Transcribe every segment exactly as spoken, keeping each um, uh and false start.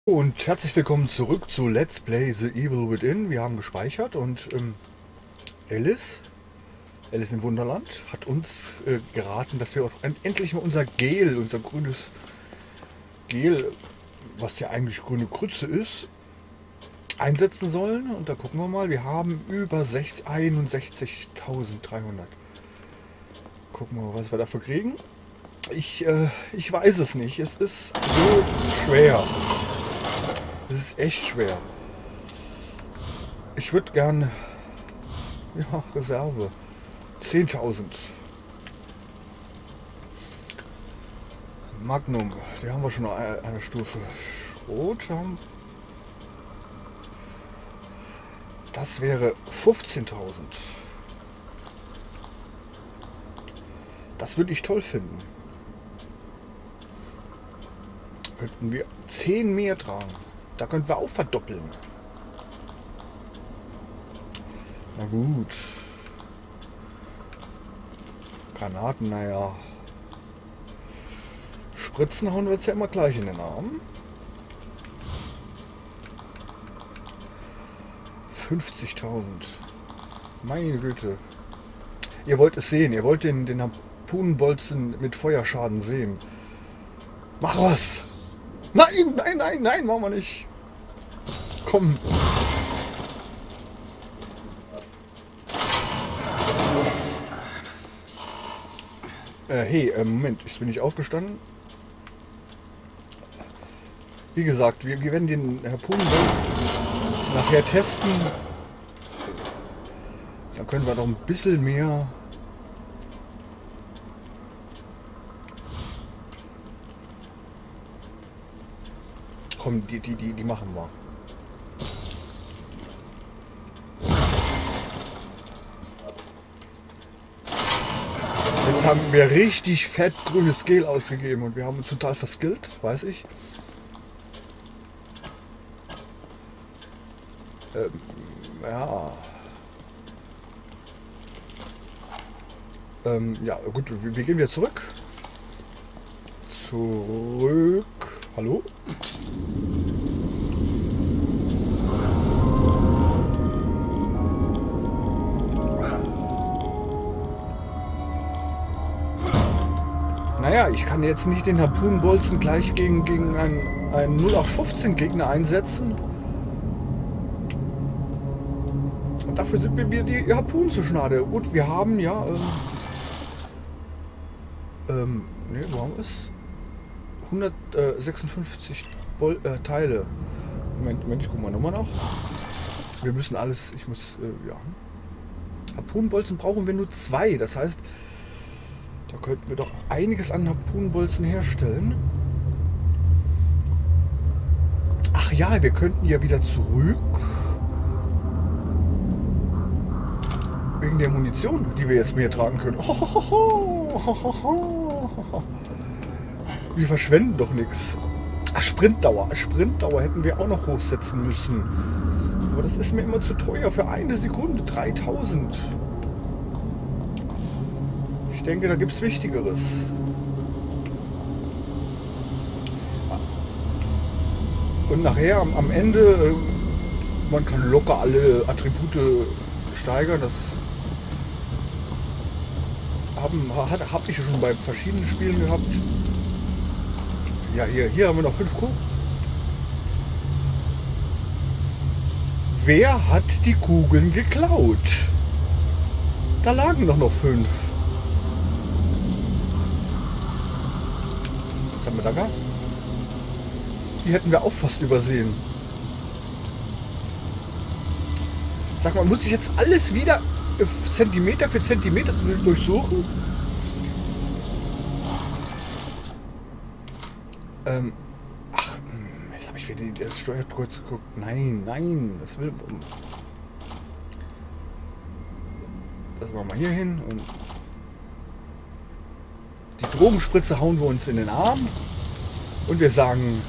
Und herzlich willkommen zurück zu Let's Play The Evil Within. Wir haben gespeichert und ähm, Alice, Alice im Wunderland, hat uns äh, geraten, dass wir auch en- endlich mal unser Gel, unser grünes Gel, was ja eigentlich grüne Grütze ist, einsetzen sollen. Und da gucken wir mal, wir haben über einundsechzigtausenddreihundert. Gucken wir mal, was wir dafür kriegen. Ich, äh, ich weiß es nicht. Es ist so schwer. Es ist echt schwer. Ich würde gern... Ja, Reserve. zehntausend. Magnum. Die haben wir schon eine, eine Stufe. Schrot haben... Das wäre fünfzehntausend. Das würde ich toll finden. Könnten wir zehn mehr tragen. Da könnten wir auch verdoppeln. Na gut. Granaten, naja. Spritzen hauen wir jetzt ja immer gleich in den Arm. fünfzigtausend. Meine Güte. Ihr wollt es sehen. Ihr wollt den, den Harpunenbolzen mit Feuerschaden sehen. Mach was! Nein, nein, nein, nein, machen wir nicht. Komm. Äh, hey, äh, Moment, ich bin nicht aufgestanden. Wie gesagt, wir, wir werden den Harpunenbolzen nachher testen. Dann können wir noch ein bisschen mehr... Komm, die, die, die, die machen wir. Jetzt haben wir richtig fett grünes Gel ausgegeben und wir haben uns total verskillt, weiß ich. Ähm, ja. Ähm, ja, gut, wir, wir gehen wieder zurück. Zurück. Hallo? Naja, ich kann jetzt nicht den Harpunenbolzen gleich gegen, gegen einen, einen null acht fünfzehn Gegner einsetzen. Und dafür sind mir die Harpunen zu schade. Gut, wir haben ja... Ähm, ähm, ne, wo haben wir es? hundertsechsundfünfzig Bol äh, Teile. Moment, Moment, ich gucke mal nochmal nach. Wir müssen alles... Ich muss... Äh, ja. Harpunenbolzen brauchen wir nur zwei. Das heißt... Da könnten wir doch einiges an Harpunenbolzen herstellen. Ach ja, wir könnten ja wieder zurück. Wegen der Munition, die wir jetzt mehr tragen können. Wir verschwenden doch nichts. Ach, Sprintdauer. Sprintdauer hätten wir auch noch hochsetzen müssen. Aber das ist mir immer zu teuer für eine Sekunde. dreitausend. Ich denke, da gibt es Wichtigeres. Und nachher am, am Ende, äh, man kann locker alle Attribute steigern. Das haben hat, hab ich ja schon bei verschiedenen Spielen gehabt. Ja, hier, hier haben wir noch fünf Kugeln. Wer hat die Kugeln geklaut? Da lagen doch noch fünf. Was haben wir da gehabt? Die hätten wir auch fast übersehen. Sag mal, muss ich jetzt alles wieder Zentimeter für Zentimeter durchsuchen? Ähm, ach, jetzt habe ich wieder das Steuerkreuz geguckt. Nein, nein, das will... Das machen wir mal hier hin und... Die Drogenspritze hauen wir uns in den Arm und wir sagen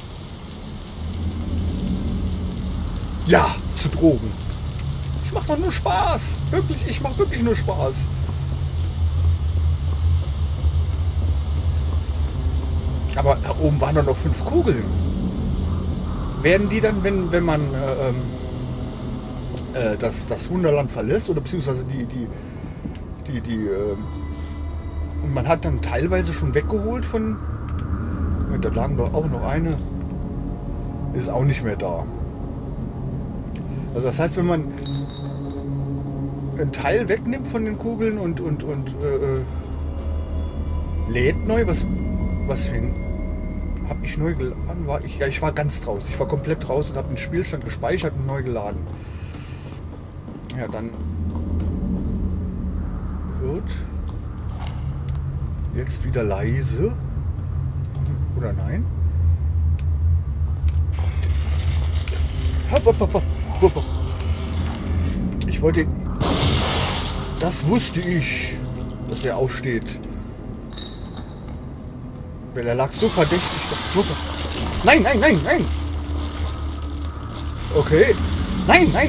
ja zu Drogen. Ich mache doch nur Spaß. Wirklich, ich mache wirklich nur Spaß. Aber da oben waren doch noch fünf Kugeln. werden die dann, wenn, wenn man äh, ähm, äh, das, das Wunderland verlässt, oder beziehungsweise die, die, die, die, äh, und man hat dann teilweise schon weggeholt von, da lagen doch auch noch eine, ist auch nicht mehr da. Also das heißt, wenn man einen Teil wegnimmt von den Kugeln und, und, und äh, lädt neu, was, was für ein, habe ich neu geladen? War ich, ja, ich war ganz raus. Ich war komplett raus und habe den Spielstand gespeichert und neu geladen. Ja, dann wird jetzt wieder leise. Oder nein? Hopp, hopp, hopp, hopp, hopp. Ich wollte... Das wusste ich, dass er aufsteht. Weil er lag so verdächtig. Nein, nein, nein, nein! Okay. Nein, nein!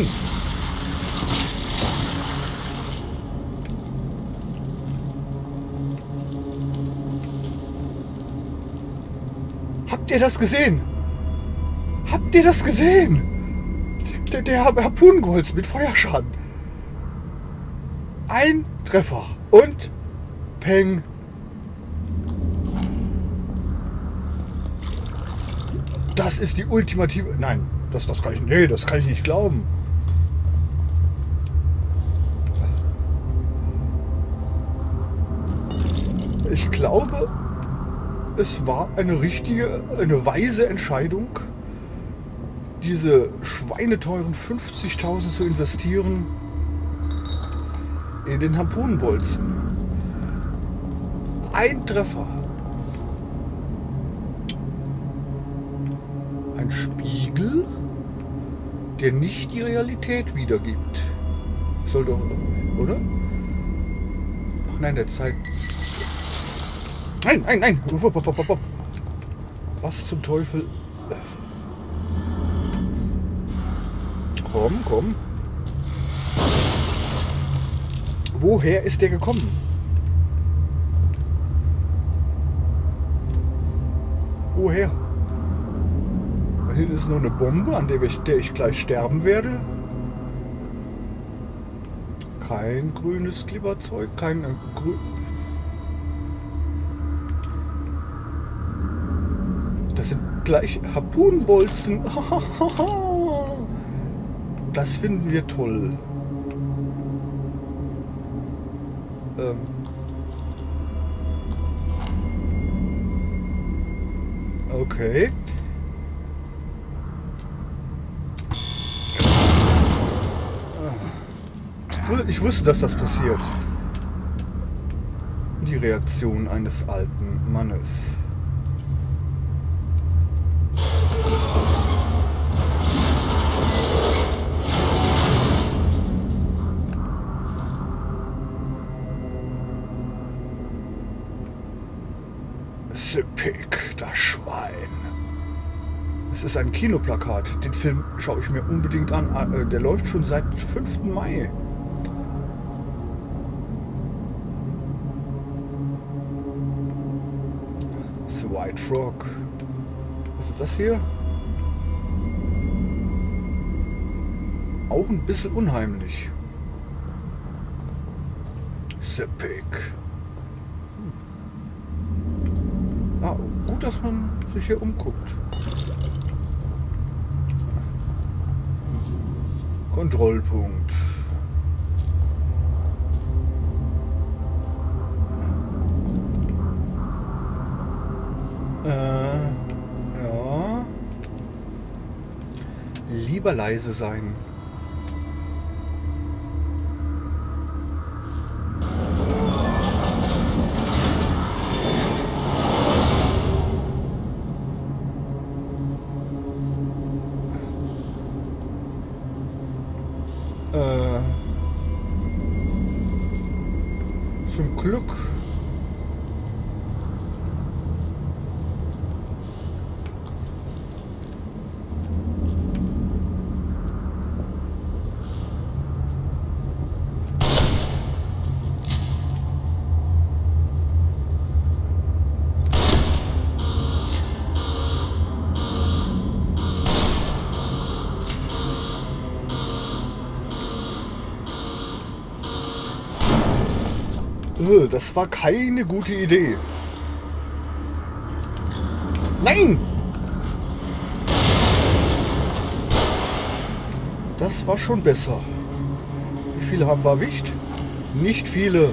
Habt ihr das gesehen? Habt ihr das gesehen? Der, der Harpunengeholz mit Feuerschaden. Ein Treffer und Peng. Das ist die ultimative... Nein, das, das kann ich... Nee, das kann ich nicht glauben. Ich glaube, es war eine richtige, eine weise Entscheidung, diese schweineteuren fünfzigtausend zu investieren in den Harpunenbolzen. Ein Treffer. Ein Spiegel, der nicht die Realität wiedergibt. Soll doch, oder? Ach nein, der zeigt... Nein, nein, nein! Was zum Teufel? Komm, komm. Woher ist der gekommen? Woher? Da hinten ist noch eine Bombe, an der ich, der ich gleich sterben werde. Kein grünes Glibberzeug, kein äh, grün. Das sind gleich Harpunenbolzen. Das finden wir toll. Ähm. Okay. Ich wusste, dass das passiert. Die Reaktion eines alten Mannes. Sepik, das Schwein. Es ist ein Kinoplakat. Den Film schaue ich mir unbedingt an. Der läuft schon seit fünften Mai. The White Frog. Was ist das hier? Auch ein bisschen unheimlich. Sepik. Ah, gut, dass man sich hier umguckt. Kontrollpunkt. Äh, ja. Lieber leise sein. Äh, zum Glück. Äh, Das war keine gute Idee. Nein! Das war schon besser. Wie viele haben wir erwischt? Nicht viele.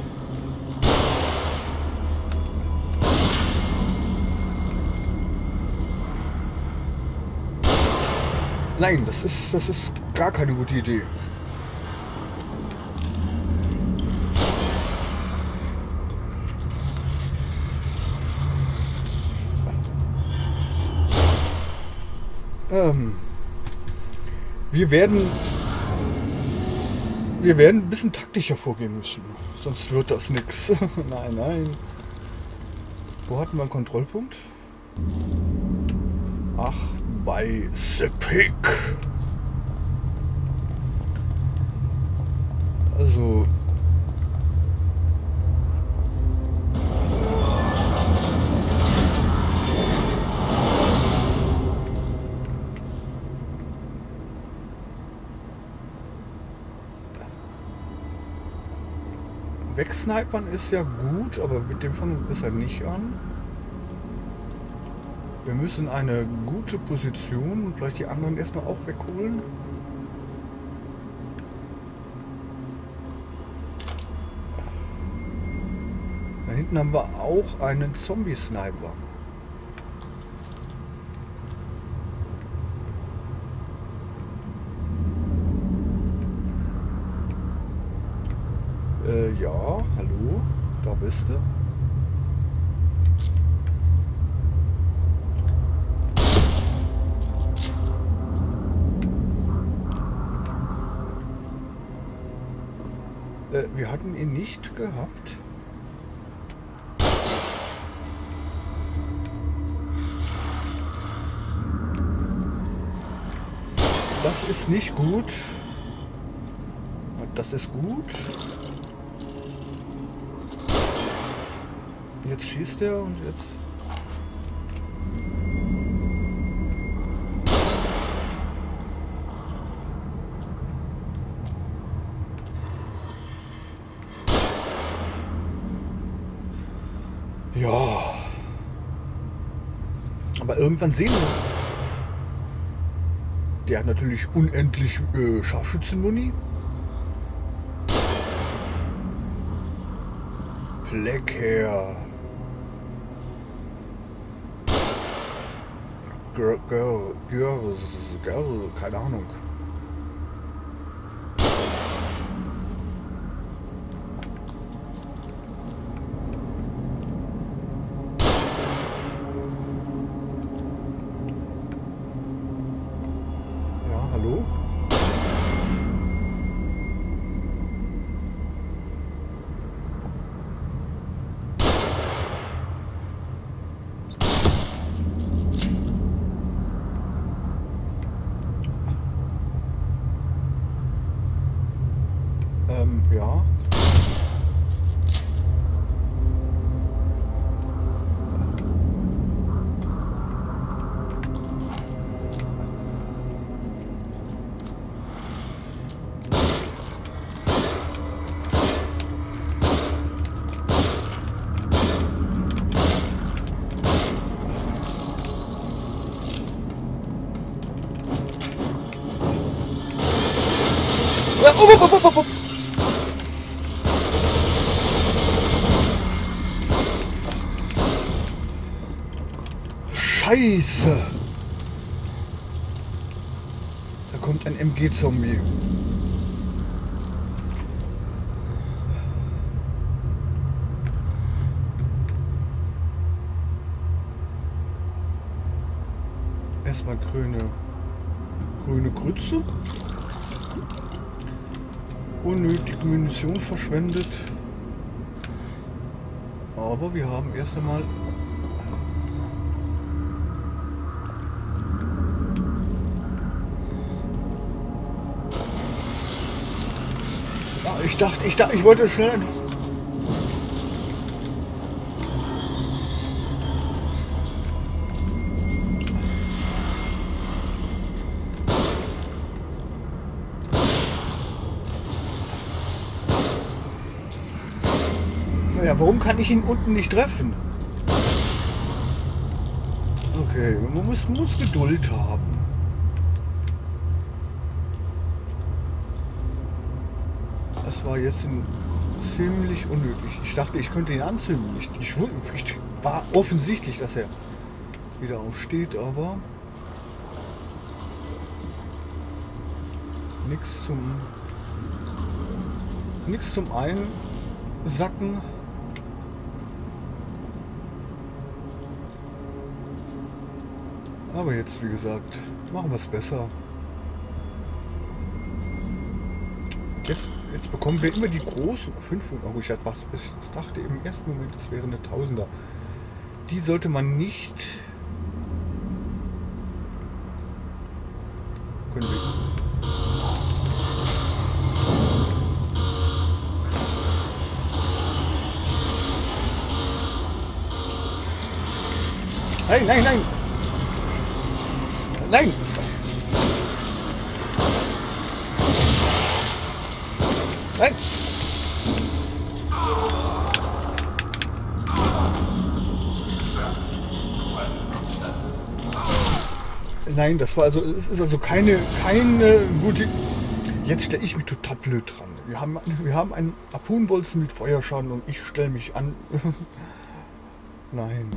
Nein, das ist, das ist gar keine gute Idee. Ähm, wir werden wir werden ein bisschen taktischer vorgehen müssen, sonst wird das nichts. Nein, nein. Wo hatten wir einen Kontrollpunkt? Ach, bei Sepik. Also Wegsnipern ist ja gut, aber mit dem fangen wir besser nicht an. Wir müssen eine gute Position und vielleicht die anderen erstmal auch wegholen. Da hinten haben wir auch einen Zombie-Sniper. Äh, ja, hallo, da bist du. Äh, wir hatten ihn nicht gehabt. Das ist nicht gut. Das ist gut. Jetzt schießt er und jetzt... Ja. Aber irgendwann sehen wir es. Der hat natürlich unendlich äh, Scharfschützenmuni. Blackhair. Girl, Girl, Girl, Girl, keine Ahnung. Ja, hallo? Ähm, ja. Ja, up, up, up, up, up. Scheiße! Da kommt ein M G-Zombie. Erstmal grüne, grüne Grütze. Unnötig Munition verschwendet. Aber wir haben erst einmal... Ja, ich dachte, ich dachte, ich wollte schnell... Ja, warum kann ich ihn unten nicht treffen? Okay, man muss, muss Geduld haben. Das war jetzt ein ziemlich unnötig. Ich dachte, ich könnte ihn anzünden. Ich, ich, ich war offensichtlich, dass er wieder aufsteht, aber nichts zum nichts zum Einsacken. Aber jetzt, wie gesagt, machen wir es besser. Jetzt, jetzt bekommen wir immer die großen fünfhundert. Oh, ich hatte was. Ich dachte im ersten Moment, das wäre eine Tausender. Die sollte man nicht. Können wir. Nein, nein, nein! Nein! Nein! Nein, das war also, es ist also keine, keine gute. Jetzt stelle ich mich total blöd dran. Wir haben, wir haben einen Harpunenbolzen mit Feuerschaden und ich stelle mich an. Nein.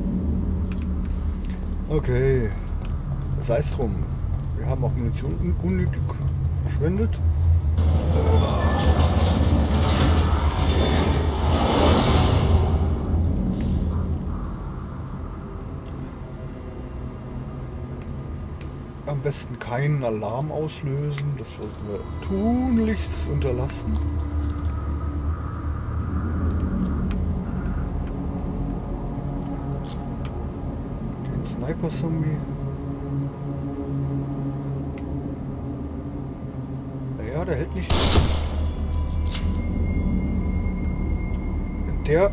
Okay. Sei es drum. Wir haben auch Munition un unnötig verschwendet. Am besten keinen Alarm auslösen. Das sollten wir tunlichst unterlassen. Den Sniper-Zombie. Ja, der hält nicht. Der.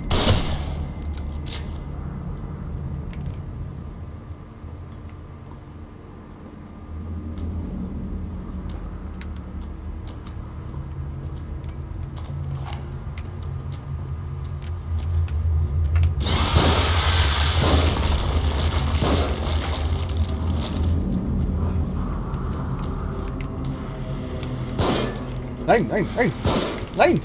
Nein, nein, nein, nein!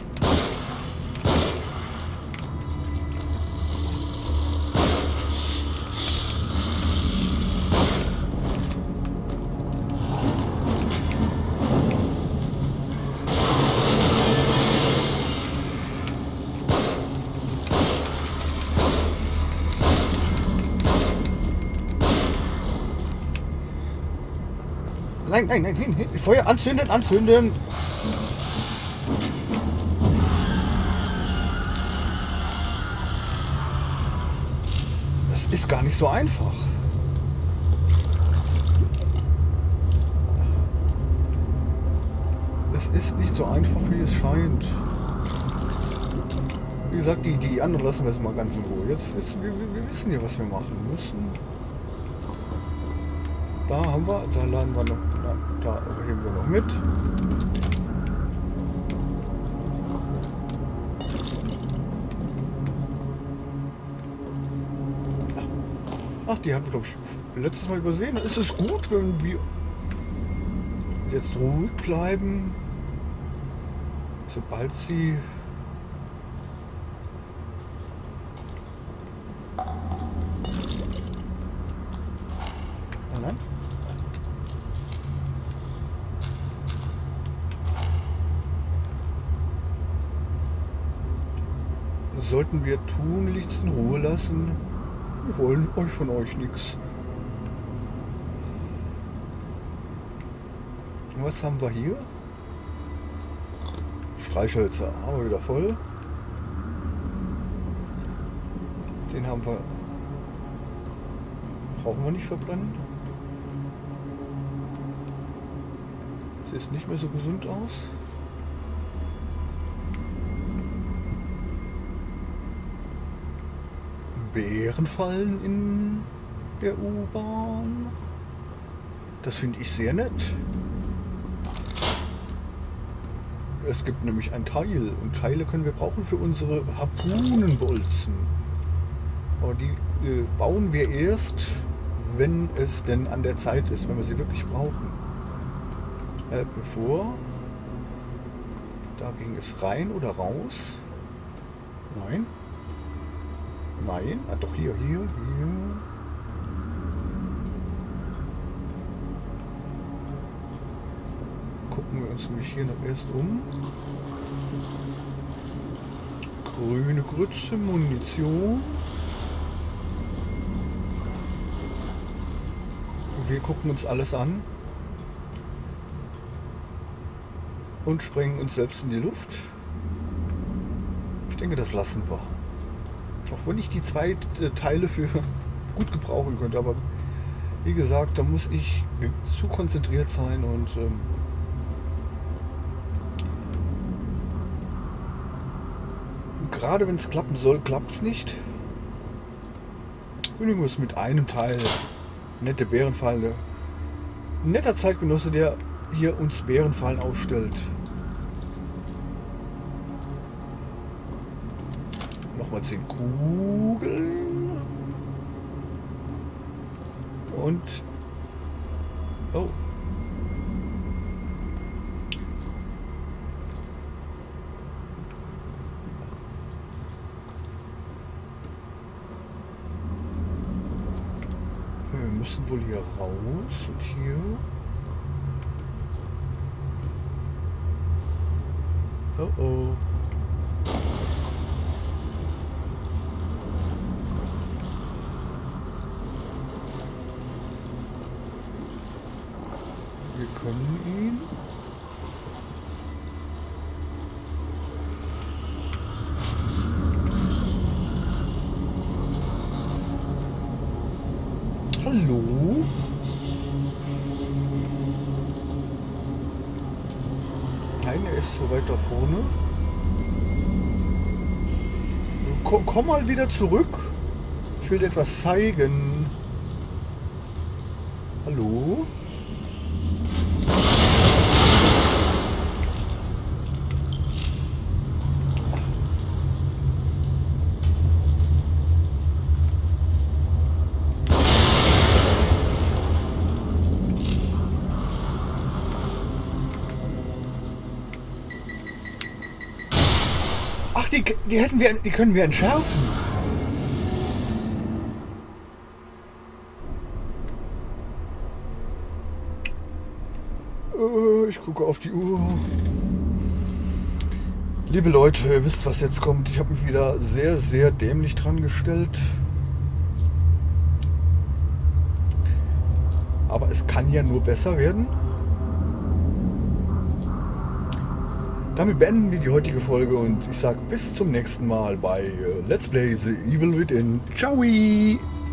Nein, nein, nein, hin, hin. Feuer anzünden, anzünden! Ist gar nicht so einfach. Es ist nicht so einfach, wie es scheint. Wie gesagt, die, die anderen lassen wir es mal ganz in Ruhe. Jetzt, jetzt wir, wir wissen ja, was wir machen müssen. Da haben wir, da laden wir noch, na, da heben wir noch mit. Ach, die hatten wir, glaube ich, letztes Mal übersehen. Ist es gut, wenn wir jetzt ruhig bleiben, sobald sie nein. Sollten wir tunlichst in Ruhe lassen. Wir wollen euch von euch nichts. Was haben wir hier? Streichhölzer, haben wir wieder voll. Den haben wir. Brauchen wir nicht verbrennen. Sieht nicht mehr so gesund aus. Bärenfallen in der U-Bahn. Das finde ich sehr nett. Es gibt nämlich ein Teil und Teile können wir brauchen für unsere Harpunenbolzen. Aber die äh, bauen wir erst, wenn es denn an der Zeit ist, wenn wir sie wirklich brauchen. Äh, bevor... Da ging es rein oder raus? Nein. Nein. Ah, doch hier, hier, hier. Gucken wir uns nämlich hier noch erst um. Grüne Grütze, Munition. Wir gucken uns alles an. Und sprengen uns selbst in die Luft. Ich denke, das lassen wir. Auch wenn ich die zwei Teile für gut gebrauchen könnte. Aber wie gesagt, da muss ich zu konzentriert sein. Und ähm, gerade wenn es klappen soll, klappt es nicht. Kündigen wir es mit einem Teil. Nette Bärenfallen. Ein netter Zeitgenosse, der hier uns Bärenfallen aufstellt. Nochmal zehn Kugeln. Und... Oh. Wir müssen wohl hier raus und hier... Oh oh. Wir können ihn. Hallo? Nein, er ist so weit da vorne. Komm, komm mal wieder zurück. Ich will dir etwas zeigen. Hallo? Ach, die, die hätten wir, die können wir entschärfen. Äh, ich gucke auf die Uhr. Liebe Leute, ihr wisst, was jetzt kommt. Ich habe mich wieder sehr, sehr dämlich dran gestellt. Aber es kann ja nur besser werden. Damit beenden wir die heutige Folge und ich sage bis zum nächsten Mal bei Let's Play The Evil Within. Ciao!